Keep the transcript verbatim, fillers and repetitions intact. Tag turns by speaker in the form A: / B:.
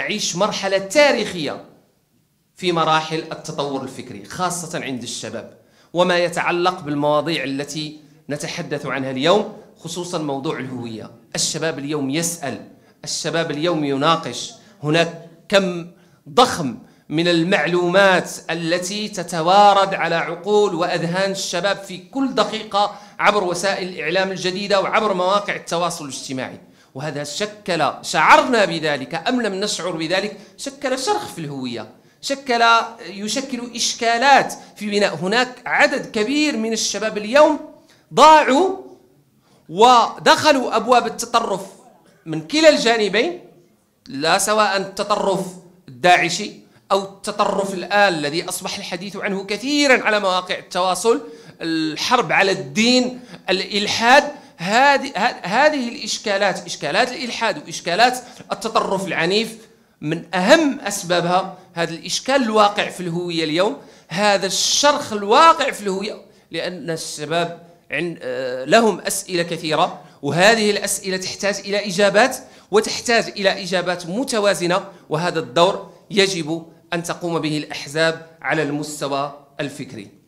A: تعيش مرحلة تاريخية في مراحل التطور الفكري خاصة عند الشباب، وما يتعلق بالمواضيع التي نتحدث عنها اليوم، خصوصا موضوع الهوية. الشباب اليوم يسأل، الشباب اليوم يناقش، هناك كم ضخم من المعلومات التي تتوارد على عقول وأذهان الشباب في كل دقيقة عبر وسائل الإعلام الجديدة وعبر مواقع التواصل الاجتماعي، وهذا شكل، شعرنا بذلك أم لم نشعر بذلك، شكل شرخ في الهوية، شكل يشكل إشكالات في بناء. هناك عدد كبير من الشباب اليوم ضاعوا ودخلوا أبواب التطرف من كلا الجانبين، لا سواء التطرف الداعشي أو التطرف الآن الذي أصبح الحديث عنه كثيرا على مواقع التواصل، الحرب على الدين، الإلحاد. هذه هذه الإشكالات، إشكالات الإلحاد وإشكالات التطرف العنيف، من أهم أسبابها هذا الإشكال الواقع في الهوية اليوم، هذا الشرخ الواقع في الهوية، لأن الشباب لهم أسئلة كثيرة، وهذه الأسئلة تحتاج إلى إجابات، وتحتاج إلى إجابات متوازنة، وهذا الدور يجب أن تقوم به الأحزاب على المستوى الفكري.